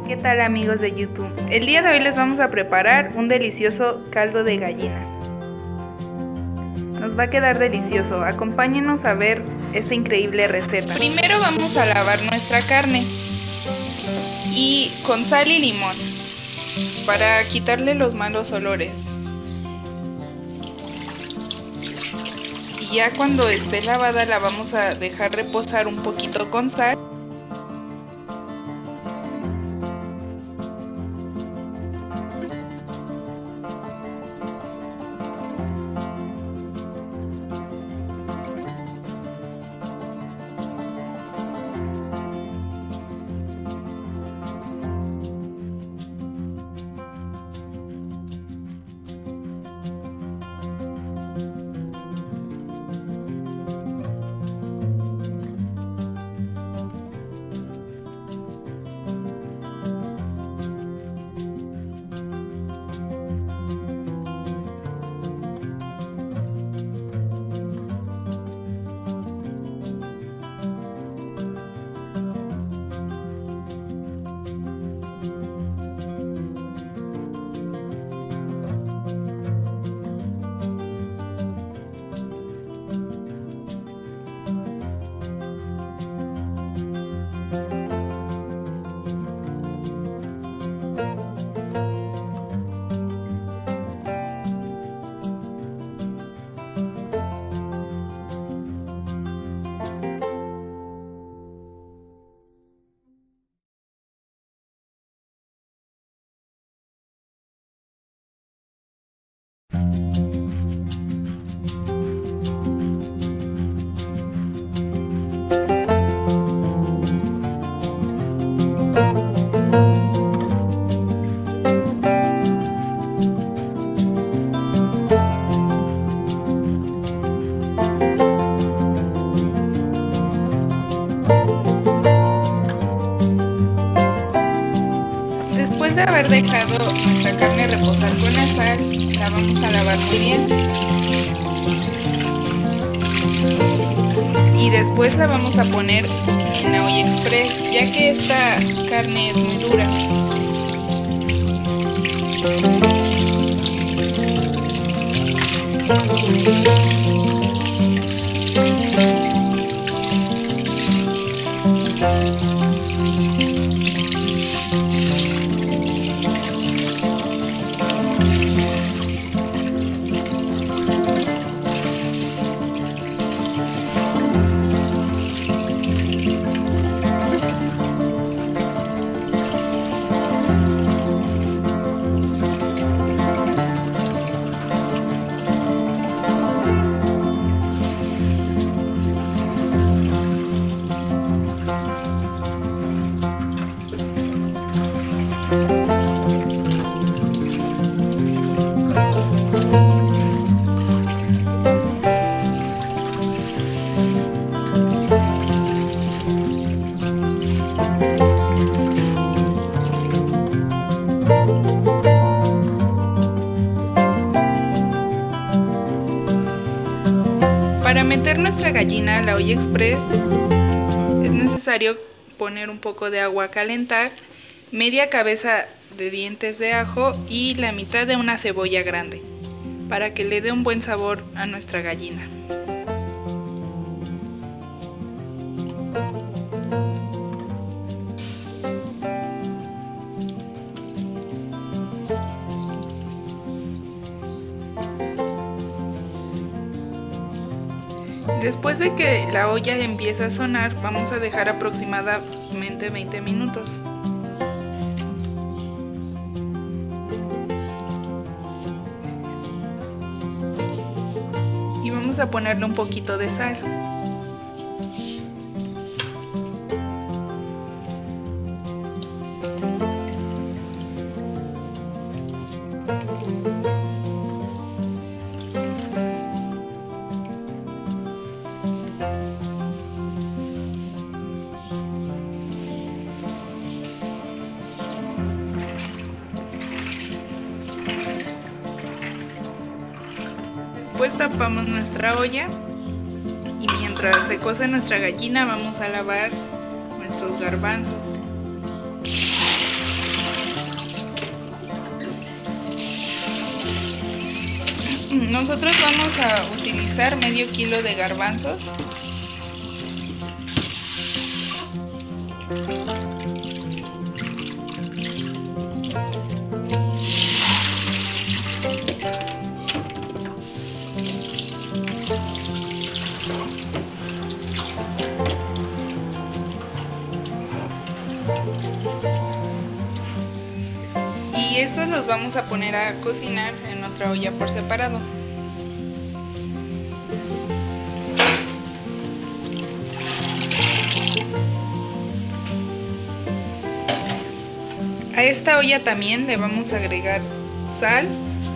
¿Qué tal amigos de YouTube? El día de hoy les vamos a preparar un delicioso caldo de gallina. Nos va a quedar delicioso, acompáñenos a ver esta increíble receta. Primero vamos a lavar nuestra carne y con sal y limón para quitarle los malos olores. Y ya cuando esté lavada la vamos a dejar reposar un poquito con sal. Después de haber dejado nuestra carne reposar con la sal, la vamos a lavar muy bien. Y después la vamos a poner en la olla express, ya que esta carne es muy dura. Para meter nuestra gallina a la olla express es necesario poner un poco de agua a calentar, media cabeza de dientes de ajo y la mitad de una cebolla grande para que le dé un buen sabor a nuestra gallina. Después de que la olla empieza a sonar, vamos a dejar aproximadamente 20 minutos. Y vamos a ponerle un poquito de sal. Después tapamos nuestra olla y mientras se cose nuestra gallina vamos a lavar nuestros garbanzos. Nosotros vamos a utilizar medio kilo de garbanzos. Y estos los vamos a poner a cocinar en otra olla por separado. A esta olla también le vamos a agregar sal,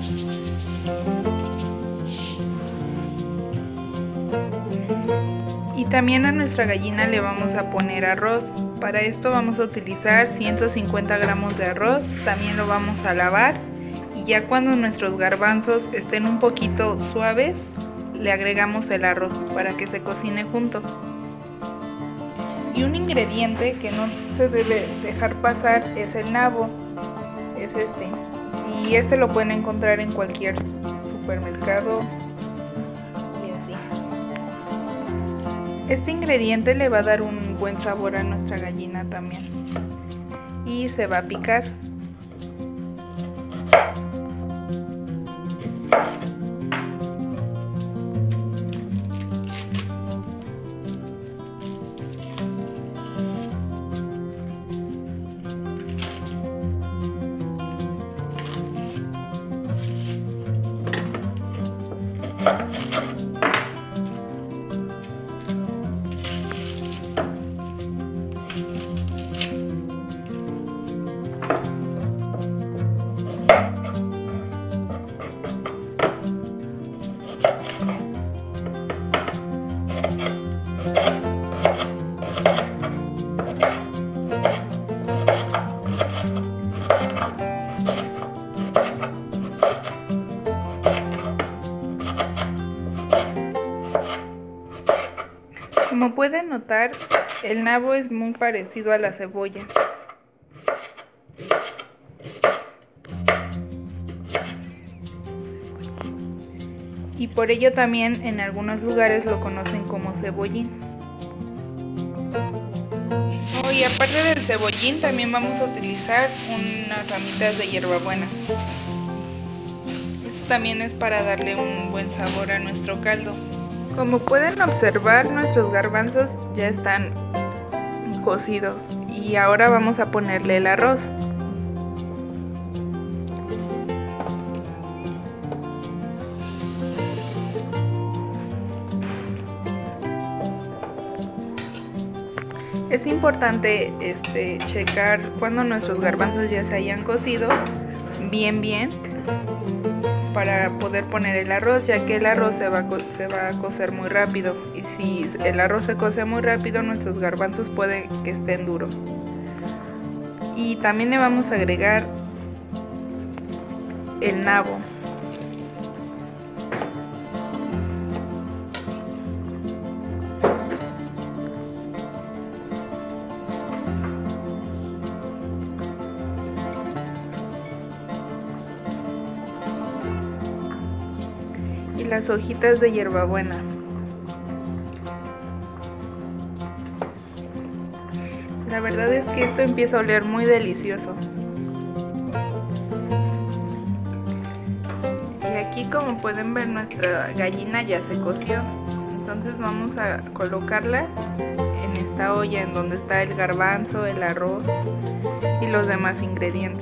y también a nuestra gallina le vamos a poner arroz. Para esto vamos a utilizar 150 gramos de arroz, también lo vamos a lavar, y ya cuando nuestros garbanzos estén un poquito suaves, le agregamos el arroz para que se cocine junto. Y un ingrediente que no se debe dejar pasar es el nabo, es este, y este lo pueden encontrar en cualquier supermercado. Este ingrediente le va a dar un buen sabor a nuestra gallina también, y se va a picar. Como pueden notar, el nabo es muy parecido a la cebolla. Y por ello también en algunos lugares lo conocen como cebollín. Y aparte del cebollín también vamos a utilizar unas ramitas de hierbabuena. Eso también es para darle un buen sabor a nuestro caldo. Como pueden observar, nuestros garbanzos ya están cocidos y ahora vamos a ponerle el arroz. Es importante checar cuando nuestros garbanzos ya se hayan cocido bien para poder poner el arroz, ya que el arroz se va a cocer muy rápido, y si el arroz se cose muy rápido, nuestros garbanzos pueden que estén duros. Y también le vamos a agregar el nabo. Y las hojitas de hierbabuena. La verdad es que esto empieza a oler muy delicioso. Y aquí, como pueden ver, nuestra gallina ya se coció. Entonces vamos a colocarla en esta olla en donde está el garbanzo, el arroz y los demás ingredientes.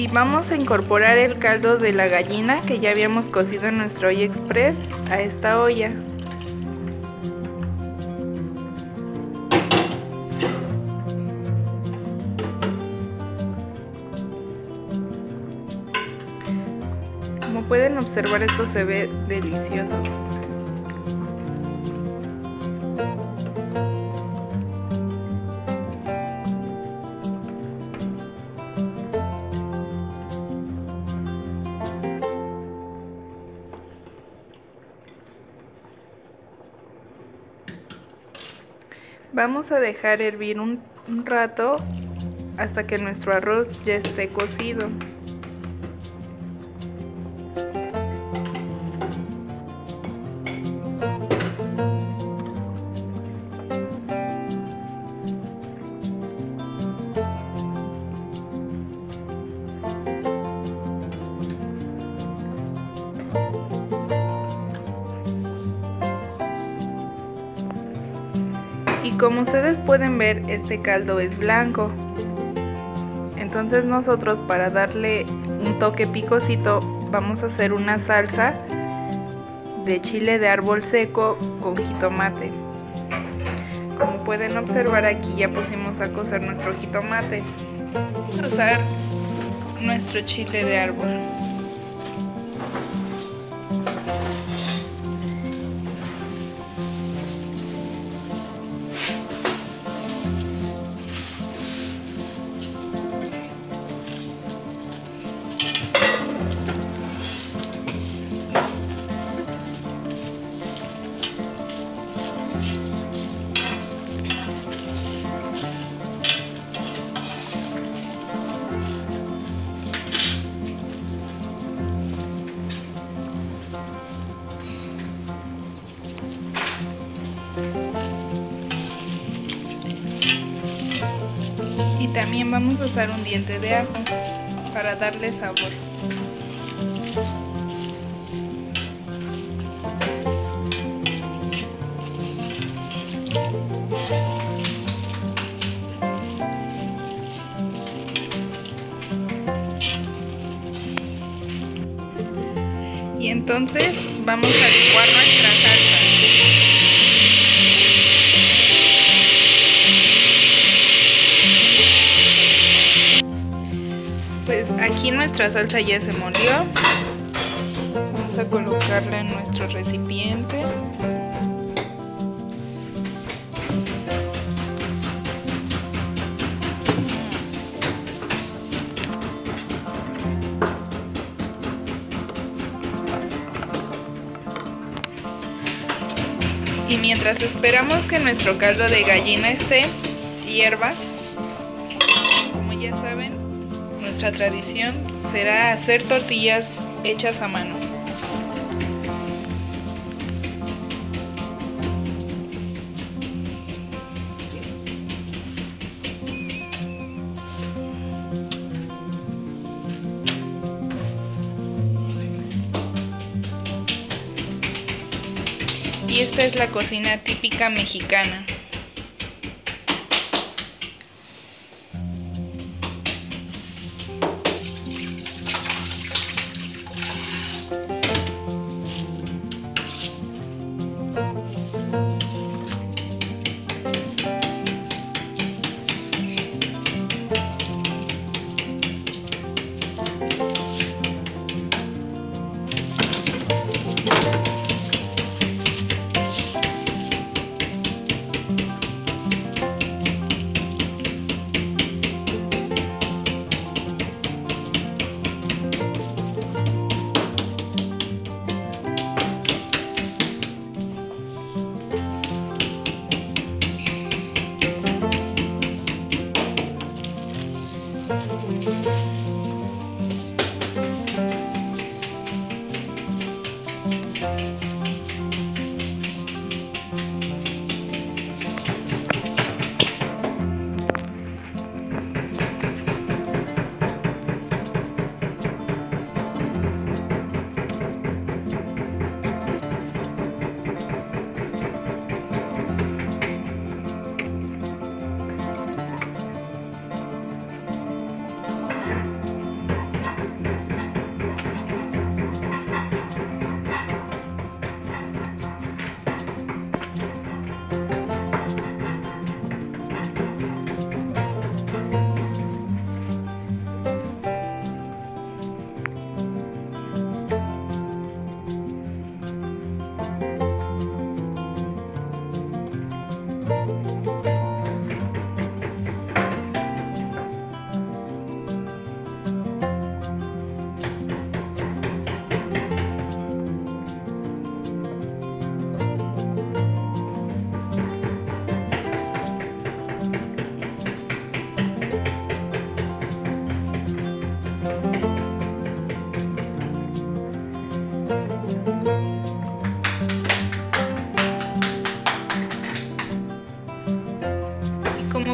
Y vamos a incorporar el caldo de la gallina que ya habíamos cocido en nuestra olla express a esta olla. Como pueden observar, esto se ve delicioso. Vamos a dejar hervir un rato hasta que nuestro arroz ya esté cocido. Y como ustedes pueden ver, este caldo es blanco. Entonces nosotros, para darle un toque picosito, vamos a hacer una salsa de chile de árbol seco con jitomate. Como pueden observar, aquí ya pusimos a cocer nuestro jitomate. Vamos a usar nuestro chile de árbol. Y también vamos a usar un diente de ajo para darle sabor. Y entonces vamos a licuar nuestra salsa. Pues aquí nuestra salsa ya se molió. Vamos a colocarla en nuestro recipiente. Y mientras esperamos que nuestro caldo de gallina hierva, como ya saben, nuestra tradición será hacer tortillas hechas a mano. Y esta es la cocina típica mexicana.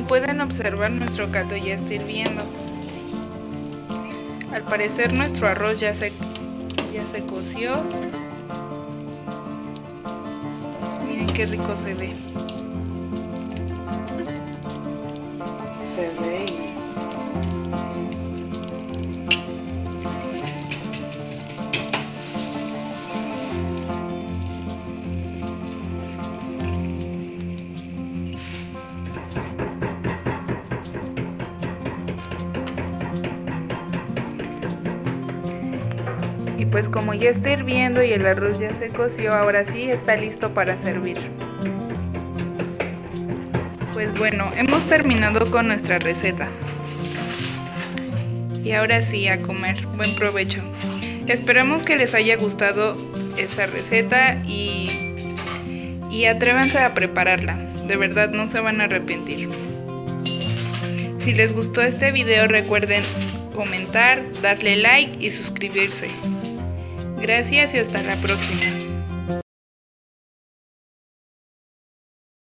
Como pueden observar, nuestro caldo ya está hirviendo. Al parecer nuestro arroz ya se coció. Miren qué rico se ve. Se ve. Y pues como ya está hirviendo y el arroz ya se coció, ahora sí está listo para servir. Pues bueno, hemos terminado con nuestra receta. Y ahora sí, a comer. Buen provecho. Esperamos que les haya gustado esta receta y atrévanse a prepararla. De verdad no se van a arrepentir. Si les gustó este video, recuerden comentar, darle like y suscribirse. Gracias y hasta la próxima.